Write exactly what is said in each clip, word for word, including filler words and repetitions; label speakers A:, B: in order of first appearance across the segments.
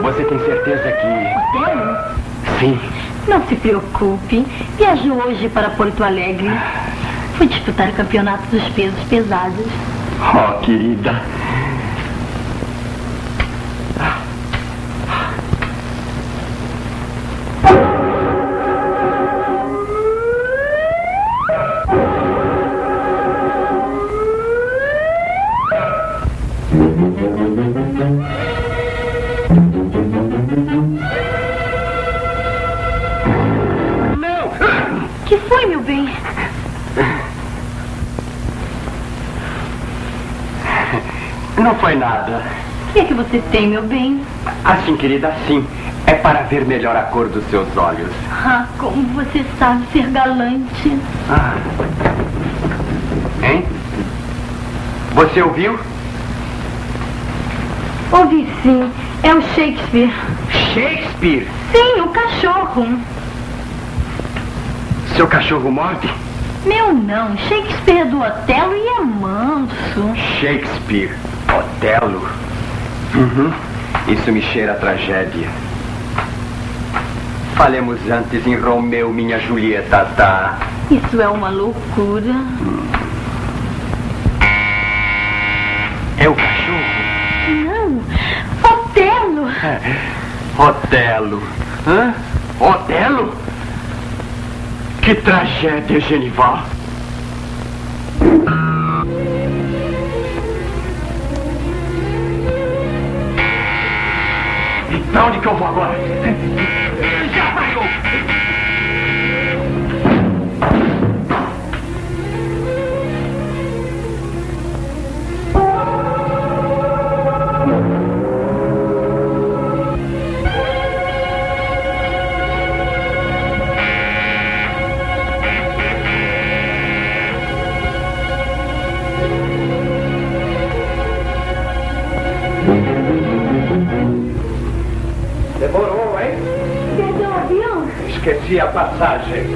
A: Você tem certeza que...
B: Otelo?
A: Sim.
B: Não se preocupe. Viajou hoje para Porto Alegre. Fui disputar o campeonato dos pesos pesados.
A: Oh, querida.
B: Que foi, meu bem?
A: Não foi nada.
B: O que é que você tem, meu bem?
A: Assim, querida, assim. É para ver melhor a cor dos seus olhos.
B: Ah, como você sabe ser galante.
A: Ah. Hein? Você ouviu?
B: Ouvi sim. É o Shakespeare.
A: Shakespeare?
B: Sim, o cachorro.
A: Seu cachorro morde?
B: Meu não. Shakespeare é do Otelo e é manso.
A: Shakespeare. Otelo. Uhum. Isso me cheira a tragédia. Falemos antes em Romeu, minha Julieta, tá?
B: Isso é uma loucura.
A: Hum. É o cachorro?
B: Não. Otelo.
A: É. Otelo. Hã? Otelo? Que tragédia, Genival. E pra onde que eu vou agora? Já parou! Demorou, hein?
B: Perdeu o avião?
A: Esqueci a passagem.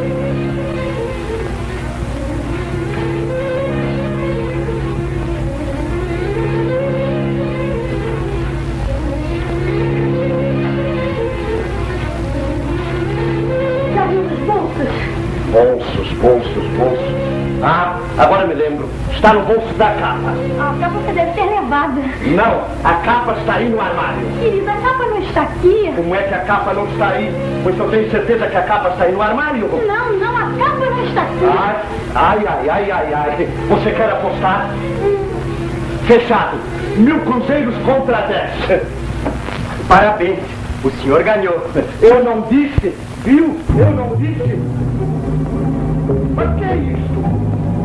B: Já viu os bolsos?
C: Bolsos, bolsos, bolsos. Ah, agora me lembro. Está no bolso da capa.
B: A capa você deve ter levado.
C: Não, a capa está aí no armário.
B: Querida, a capa não está aqui.
C: Como é que a capa não está aí? Pois eu tenho certeza que a capa está aí no armário.
B: Não, não, a capa não está aqui.
C: Ai, ai, ai, ai, ai, ai. Você quer apostar? Fechado. Mil cruzeiros contra dez.
A: Parabéns, o senhor ganhou.
C: Eu não disse, viu? Eu não disse. Mas que é isso?